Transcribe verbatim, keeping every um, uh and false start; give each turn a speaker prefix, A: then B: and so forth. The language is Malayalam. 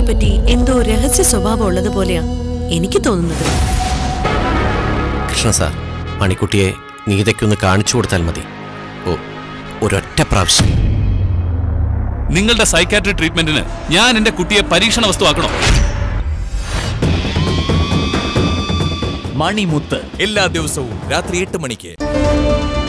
A: പറ്റി എന്തോ രഹസ്യ സ്വഭാവം ഉള്ളതുപോലെയാ എനിക്ക് തോന്നുന്നത്.
B: കൃഷ്ണ സാർ, മണിക്കുട്ടിയെ നീതയ്ക്കൊന്ന് കാണിച്ചു കൊടുത്താൽ മതി. ഓ, ഒരൊറ്റ പ്രാവശ്യം.
C: നിങ്ങളുടെ സൈക്കാട്രി ട്രീറ്റ്മെന്റിന് ഞാൻ എന്റെ കുട്ടിയെ പരീക്ഷണ വസ്തുവാക്കണോ?
D: മണിമുത്ത് എല്ലാ ദിവസവും രാത്രി എട്ട് മണിക്ക്.